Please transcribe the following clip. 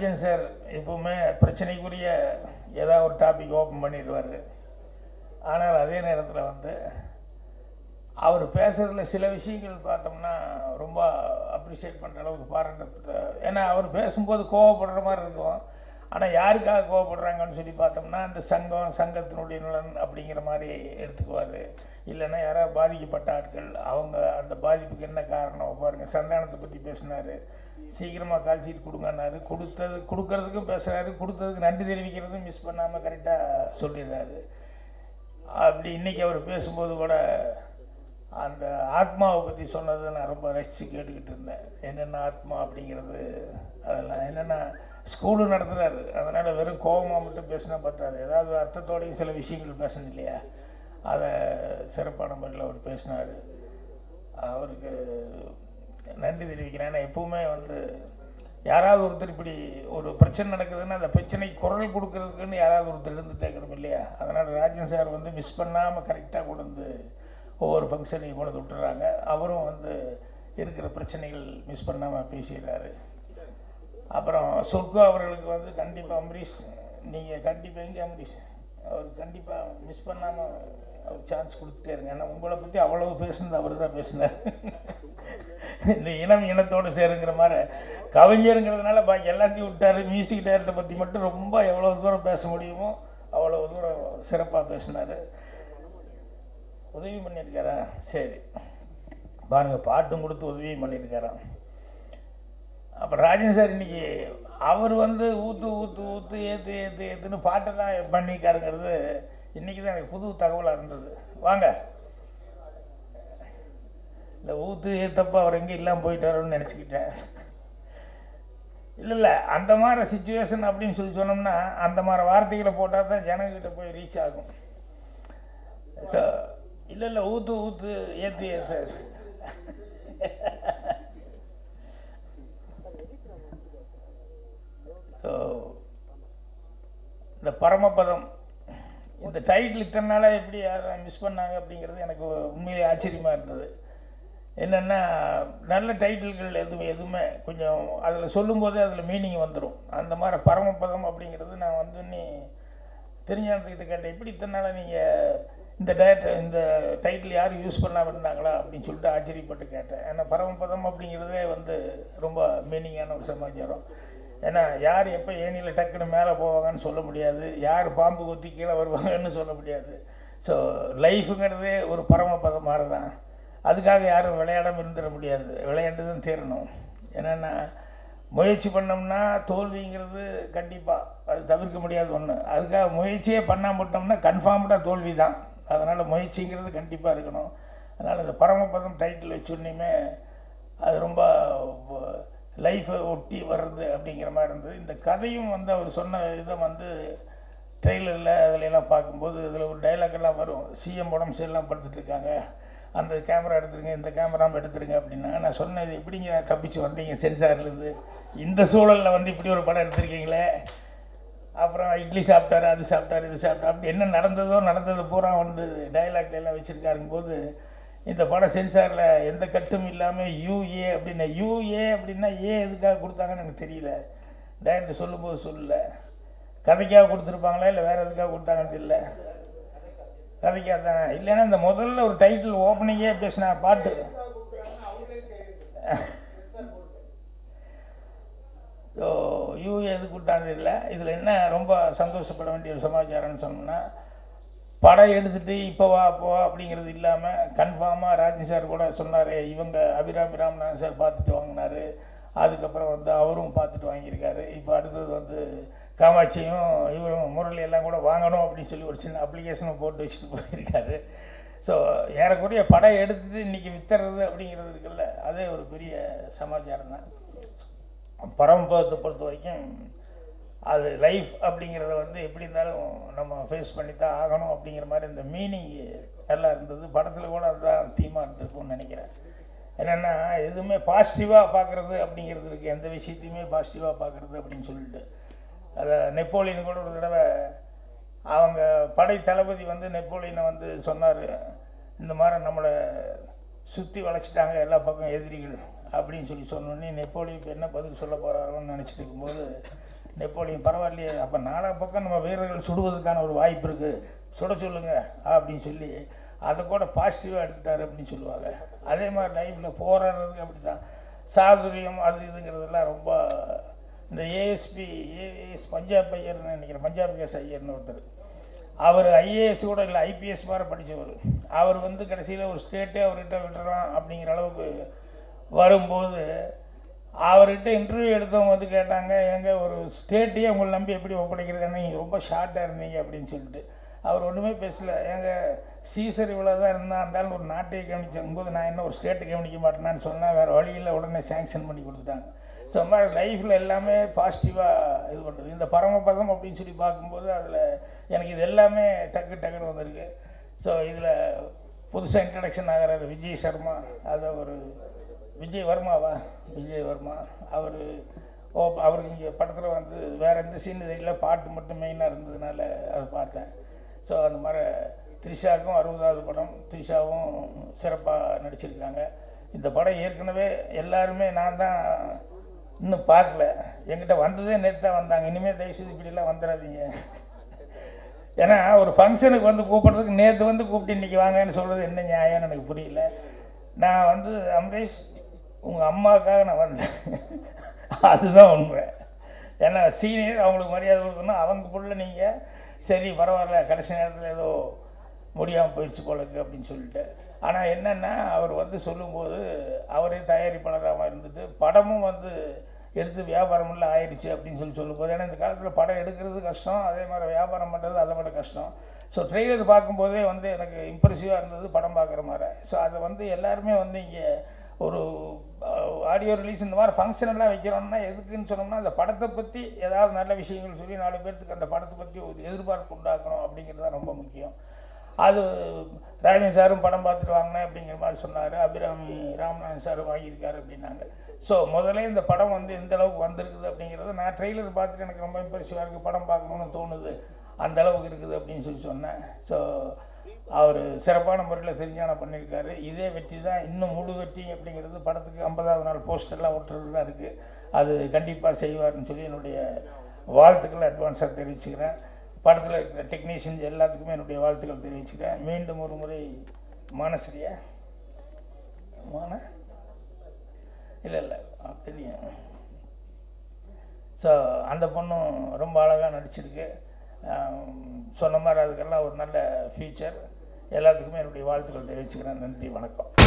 Rajan sir எப்பவுமே பிரச்சனைக்குரிய ஏதாவது ஒரு டாபிக் ஓப்பன் பண்ணிடுவார். ஆனால் அதே நேரத்தில் வந்து அவர் பேசுகிறதுல சில விஷயங்கள் பார்த்தோம்னா ரொம்ப அப்ரிஷியேட் பண்ணுற அளவுக்கு பாராட்ட. ஏன்னா அவர் பேசும்போது கோவப்படுற மாதிரி இருக்கும். ஆனால் யாருக்காக கோவப்படுறாங்கன்னு சொல்லி பார்த்தோம்னா அந்த சங்கத்தினுடைய நலன் அப்படிங்கிற மாதிரி எடுத்துக்குவார். இல்லைன்னா யாராவது பாதிக்கப்பட்ட ஆட்கள் அவங்க அந்த பாதிப்புக்கு என்ன காரணம் பாருங்கள். சந்தானத்தை பற்றி பேசினார், சீக்கிரமாக கால் ஷீட் கொடுங்கன்னாரு, கொடுக்கறதுக்கும் பேசுகிறாரு, கொடுத்ததுக்கு நன்றி தெரிவிக்கிறதும் மிஸ் பண்ணாமல் கரெக்டாக சொல்லிடுறாரு. அப்படி இன்றைக்கி அவர் பேசும்போது கூட அந்த ஆத்மாவை பற்றி சொன்னதை நான் ரொம்ப ரசித்து கேட்டுக்கிட்டு இருந்தேன். என்னென்ன ஆத்மா அப்படிங்கிறது அதெல்லாம் என்னென்னா ஸ்கூலு நடத்துகிறாரு. அதனால் வெறும் கோபமாக மட்டும் பேசினா பார்த்தாரு, ஏதாவது அர்த்தத்தோடையும் சில விஷயங்கள் பேசணும் இல்லையா, அதை சிறப்பான முறையில் அவர் பேசினார். அவருக்கு நன்றி தெரிவிக்கிறேன். ஏன்னா எப்பவுமே வந்து யாராவது ஒருத்தர் இப்படி ஒரு பிரச்சனை நடக்குதுன்னா அந்த பிரச்சனைக்கு குரல் கொடுக்கறதுக்குன்னு யாராவது ஒருத்தர் இருந்து தேக்கணும் இல்லையா. அதனால் ராஜன் சார் வந்து மிஸ் பண்ணாமல் கரெக்டாக கொண்டு வந்து ஒவ்வொரு ஃபங்க்ஷனையும் கொண்டு விட்டுறாங்க. அவரும் வந்து இருக்கிற பிரச்சனைகள் மிஸ் பண்ணாமல் பேசிடுறாரு. அப்புறம் சொர்க்கா அவர்களுக்கு வந்து கண்டிப்பாக அம்பரீஷ், நீங்கள் கண்டிப்பாக எங்கே அம்பரீஷ் அவர் கண்டிப்பாக மிஸ் பண்ணாமல் அவர் சான்ஸ் கொடுத்துட்டே இருங்க. ஏன்னா உங்களை பற்றி அவ்வளவு பேசுனது அவர் தான் பேசினார். இந்த இனத்தோடு சேருங்கிற மாதிரி கவிஞருங்கிறதுனால பாக்கி எல்லாத்தையும் விட்டார். மியூசிக் டைரக்டரை பற்றி மட்டும் ரொம்ப எவ்வளோ தூரம் பேச முடியுமோ அவ்வளோ தூரம் சிறப்பாக பேசினார். உதவி பண்ணியிருக்காரா? சரி பாருங்கள், பாட்டும் கொடுத்து உதவியும் பண்ணியிருக்காராம். அப்புறம் ராஜன் சார் இன்றைக்கி அவர் வந்து ஊற்று ஊற்று ஊற்று ஏற்று ஏற்று ஏற்றுன்னு பாட்டெல்லாம் பண்ணிக்காருங்கிறது இன்றைக்கி தான் எனக்கு புது தகவலாக இருந்தது. வாங்க, இந்த ஊற்று ஏற்றப்போ அவர் எங்கே இல்லாமல் போயிட்டாரோன்னு நினச்சிக்கிட்டேன். இல்லை அந்த மாதிரி சிச்சுவேஷன் அப்படின்னு சொல்லி சொன்னோம்னா அந்த மாதிரி வார்த்தைகளை போட்டால் தான் ஜனங்கிட்ட போய் ரீச் ஆகும். ஸோ இல்லை ஊற்று ஊற்று ஏற்று ஏற்று. ஸோ இந்த பரமபதம் இந்த டைட்டில் இத்தனை நாளாக எப்படி மிஸ் பண்ணாங்க அப்படிங்கிறது எனக்கு உண்மையிலே ஆச்சரியமாக இருந்தது. என்னென்னா நல்ல டைட்டில்கள் எதுவுமே கொஞ்சம் அதில் சொல்லும்போதே அதில் மீனிங் வந்துடும். அந்த மாதிரி பரமபதம் அப்படிங்கிறது நான் வந்து நீ தெரிஞ்சானத்துக்கிட்ட கேட்டேன், எப்படி இத்தனை நாளாக நீங்கள் இந்த டைட்டில் யாரும் யூஸ் பண்ணாமல் இருந்தாங்களா அப்படின்னு சொல்லிட்டு ஆச்சரியப்பட்டு கேட்டேன். ஏன்னா பரமபதம் அப்படிங்கிறதே வந்து ரொம்ப மீனிங்கான ஒரு சமாச்சாரம். ஏன்னா யார் எப்போ ஏனியில் டக்குன்னு மேலே போவாங்கன்னு சொல்ல முடியாது, யார் பாம்பு கொத்தி கீழே வருவாங்கன்னு சொல்ல முடியாது. ஸோ லைஃபுங்கிறதே ஒரு பரமபதம் மாதிரி தான். அதுக்காக யாரும் விளையாடாமல் இருந்துட முடியாது, விளையாண்டு தான் தீரணும். என்னென்னா முயற்சி பண்ணோம்னா தோல்விங்கிறது கண்டிப்பாக அது தவிர்க்க முடியாத ஒன்று. அதுக்காக முயற்சியே பண்ணாமட்டோம்னா கன்ஃபார்ம்டாக தோல்வி தான். அதனால் முயற்சிங்கிறது கண்டிப்பாக இருக்கணும். அதனால் இந்த பரமபதம் டைட்டில் வச்சுன்னே அது ரொம்ப லைஃப்பை ஒட்டி வர்றது அப்படிங்கிற மாதிரி இருந்தது. இந்த கதையும் வந்து அவர் சொன்ன இதை வந்து ட்ரெய்லரில் அதிலெல்லாம் பார்க்கும்போது இதில் ஒரு டைலாக்கெல்லாம் வரும். சிஎம் உடம்பு சரியெல்லாம் படுத்துட்ருக்காங்க, அந்த கேமரா எடுத்துருங்க, இந்த கேமராவும் எடுத்துருங்க அப்படின்னா நான் சொன்னது எப்படிங்க தப்பிச்சு வந்தீங்க சென்சார்லேருந்து, இந்த சூழலில் வந்து இப்படி ஒரு படம் எடுத்திருக்கீங்களே, அப்புறம் இட்லி சாப்பிட்டாரு, அது சாப்பிட்டாரு, இது சாப்பிட்டாரு, அப்படி என்ன நடந்தது பூரா வந்து டைலாக்லாம் வச்சுருக்காருங்க போது இந்த படம் சென்சாரில் எந்த கட்டும் இல்லாமல் யூஏ அப்படின்னா ஏ எதுக்காக கொடுத்தாங்கன்னு எனக்கு தெரியல. டைரக்டர் சொல்லும்போது சொல்லலை, கதைக்காக கொடுத்துருப்பாங்களா இல்லை வேறு எதுக்காக கொடுத்தாங்கன்னு தெரியல. கதைக்காக தான். இல்லைன்னா இந்த முதல்ல ஒரு டைட்டில் ஓப்பனிங்கே பேசினா பாட்டு ஸோ யூஏ எது கொடுத்தாங்க தெரியல. இதில் என்ன ரொம்ப சந்தோஷப்பட வேண்டிய ஒரு சமாச்சாரம்னு சொன்னோம்னா படம் எடுத்துகிட்டு இப்போ வா அப்படிங்கிறது இல்லாமல் கன்ஃபார்மாக ராஜன் சார் கூட சொன்னார், இவங்க அபிராமி ராமநாதன் சார் பார்த்துட்டு வாங்கினார், அதுக்கப்புறம் வந்து அவரும் பார்த்துட்டு வாங்கியிருக்காரு, இப்போ அடுத்தது வந்து காமாட்சியும் இவரும் முரளி எல்லாம் கூட வாங்கணும் அப்படின்னு சொல்லி ஒரு சின்ன அப்ளிகேஷனும் போட்டு வச்சுட்டு போயிருக்காரு. ஸோ ஏறக்குறைய படம் எடுத்துகிட்டு இன்றைக்கி வித்துறது அப்படிங்கிறது இருக்குல்ல, அதே ஒரு பெரிய சமாச்சாரம் தான். பரமபதத்தை பொறுத்த வரைக்கும் அது லைஃப் அப்படிங்கிறத வந்து எப்படி இருந்தாலும் நம்ம ஃபேஸ் பண்ணி தான் ஆகணும் அப்படிங்கிற மாதிரி இந்த மீனிங் நல்லா இருந்தது. படத்தில் கூட அதுதான் தீமாக இருந்திருக்கும்னு நினைக்கிறேன். என்னென்னா எதுவுமே பாசிட்டிவாக பார்க்குறது அப்படிங்கிறது இருக்குது, எந்த விஷயத்தையுமே பாசிட்டிவாக பார்க்குறது அப்படின்னு சொல்லிட்டு. அதை நெப்போலியன் கூட ஒரு தடவை அவங்க படை தளபதி வந்து நெப்போலியனை வந்து சொன்னார், இந்த மாதிரி நம்மளை சுற்றி வளைச்சிட்டாங்க எல்லா பக்கம் எதிரிகள் அப்படின்னு சொல்லி சொன்னோன்னே நெப்போலியனுக்கு என்ன பதில் சொல்ல போகிறாரோன்னு நினச்சிட்டு இருக்கும்போது நெப்போலியன் பரவாயில்லையே, அப்போ நாலா பக்கம் நம்ம வீரர்கள் சுடுவதற்கான ஒரு வாய்ப்பு இருக்குது, சுட சொல்லுங்க அப்படின்னு சொல்லி அதை கூட பாசிட்டிவாக எடுத்துட்டார் அப்படின்னு சொல்லுவாங்க. அதே மாதிரி லைஃப்பில் போராடுறதுக்கு அப்படி தான் சாதுரியம் அது இதுங்கிறதெல்லாம் ரொம்ப. இந்த ஏஎஸ் பஞ்சாப் ஐயர்னு நினைக்கிறேன், பஞ்சாப் கேஸ் ஐயர்னு ஒருத்தர், அவர் ஐஏஎஸ் கூட இல்லை, ஐபிஎஸ் மாதிரி படித்தவர். அவர் வந்து கடைசியில் ஒரு ஸ்டேட்டே அவர்கிட்ட விட்டுறலாம் அப்படிங்கிற அளவுக்கு வரும்போது அவர்கிட்ட இன்டர்வியூ எடுத்தவங்க வந்து கேட்டாங்க, எங்க ஒரு ஸ்டேட்டையே உங்களை நம்பி எப்படி ஒப்படைக்கிறது, நீங்கள் ரொம்ப ஷார்ட்டாக இருந்தீங்க அப்படின்னு சொல்லிட்டு. அவர் ஒன்றுமே பேசலை. எங்கள் சீசர் இவ்வளோ தான் இருந்தாலும் ஒரு நாட்டையை கவனிச்சும்போது நான் என்ன ஒரு ஸ்டேட்டை கவனிக்க மாட்டேனான்னு சொன்னால் வேறு வழியில் உடனே சேங்ஷன் பண்ணி கொடுத்துட்டாங்க. ஸோ அது மாதிரி லைஃப்பில் எல்லாமே பாசிட்டிவாக இது பண்ணுறது. இந்த பரமபதம் அப்படின்னு சொல்லி பார்க்கும்போது அதில் எனக்கு இது எல்லாமே டக்குன்னு வந்திருக்கு. ஸோ இதில் புதுசாக இன்ட்ரடக்ஷன் ஆகிறாரு விஜய் சர்மா, அதை ஒரு விஜய் வர்மா அவருக்கு இங்கே படத்தில் வந்து வேறு எந்த சீன் இல்லை, பாட்டு மட்டும் மெயினாக இருந்ததுனால அதை பார்த்தேன். ஸோ அந்த மாதிரி த்ரிஷாவுக்கும் 60வது படம், த்ரிஷாவும் சிறப்பாக நடிச்சிருக்காங்க. இந்த படம் ஏற்கனவே எல்லாருமே நான் தான் இன்னும் பார்க்கல, என்கிட்ட வந்ததே நேற்று தான் வந்தாங்க, இனிமேல் தயவுசெய்து இப்படிலாம் வந்துடாதீங்க. ஏன்னா ஒரு ஃபங்க்ஷனுக்கு வந்து கூப்பிட்றதுக்கு நேற்று வந்து கூப்பிட்டு இன்றைக்கி வாங்கன்னு சொல்கிறது என்ன நியாயம்னு எனக்கு புரியல. நான் வந்து அமரேஷ் உங்கள் அம்மாவுக்காக நான் வந்தேன், அதுதான் உண்மை. ஏன்னா சீனியர், அவங்களுக்கு மரியாதை கொடுக்கணும். அவங்க புள்ள நீங்கள் சரி பரவாயில்ல, கடைசி நேரத்தில் ஏதோ முடியாமல் போயிடுச்சு போலக்கு அப்படின்னு சொல்லிட்டு. ஆனால் என்னென்னா அவர் வந்து சொல்லும்போது அவரே தயாரிப்பாளராக இருந்துட்டு படமும் வந்து எடுத்து வியாபாரமெல்லாம் ஆயிடுச்சு அப்படின்னு சொல்லும்போது, ஏன்னா இந்த காலத்தில் படம் எடுக்கிறது கஷ்டம், அதே மாதிரி வியாபாரம் பண்ணுறது அதை விட கஷ்டம். ஸோ ட்ரெய்லர் பார்க்கும்போதே வந்து எனக்கு இம்ப்ரெசிவாக இருந்தது படம் பார்க்குற மாதிரி. ஸோ அதை வந்து எல்லாருமே வந்து இங்கே ஒரு ஆடியோ ரிலீஸ் இந்த மாதிரி ஃபங்க்ஷனெல்லாம் வைக்கிறோம்னா எதுக்குன்னு சொன்னோம்னா அந்த படத்தை பற்றி ஏதாவது நல்ல விஷயங்கள் சொல்லி 4 பேர்த்துக்கு அந்த படத்தை பற்றி ஒரு எதிர்பார்ப்பு உண்டாக்கணும் அப்படிங்கிறது தான் ரொம்ப முக்கியம். அது ராஜன் சாரும் படம் பார்த்துட்டு வாங்கினேன் அப்படிங்கிற மாதிரி சொன்னார், அபிராமி ராமநாதன் சார் வாங்கியிருக்காரு அப்படின்னாங்க. ஸோ முதல்ல இந்த படம் வந்து எந்த அளவுக்கு வந்திருக்குது அப்படிங்கிறது நான் ட்ரெய்லர் பார்த்துட்டு எனக்கு ரொம்ப இம்ப்ரெசிவாக இருக்குது, படம் பார்க்கணுன்னு தோணுது, அந்த அளவுக்கு இருக்குது அப்படின்னு சொன்னேன். ஸோ அவர் சிறப்பான முறையில் தெரிஞ்சான பண்ணியிருக்காரு. இதே வெற்றி தான், இன்னும் முழு வெற்றி அப்படிங்கிறது படத்துக்கு 50வது நாள் போஸ்டர்லாம் ஒட்டுறது தான் இருக்குது. அது கண்டிப்பாக செய்வார்னு சொல்லி என்னுடைய வாழ்த்துக்களை அட்வான்ஸாக தெரிவிச்சுக்கிறேன். படத்தில் இருக்கிற டெக்னீஷியன்ஸ் எல்லாத்துக்குமே என்னுடைய வாழ்த்துக்கள் தெரிவிச்சுக்கிறேன். மீண்டும் ஒரு முறை மானஸ்ரீயா இல்லை தெரியும். ஸோ அந்த பொண்ணும் ரொம்ப அழகாக நடிச்சிருக்கு. சொன்ன மாதிரி அதுக்கெல்லாம் ஒரு நல்ல ஃபியூச்சர். எல்லாத்துக்குமே என்னுடைய வாழ்த்துக்கள் தெரிவிச்சுக்கிறேன். நன்றி, வணக்கம்.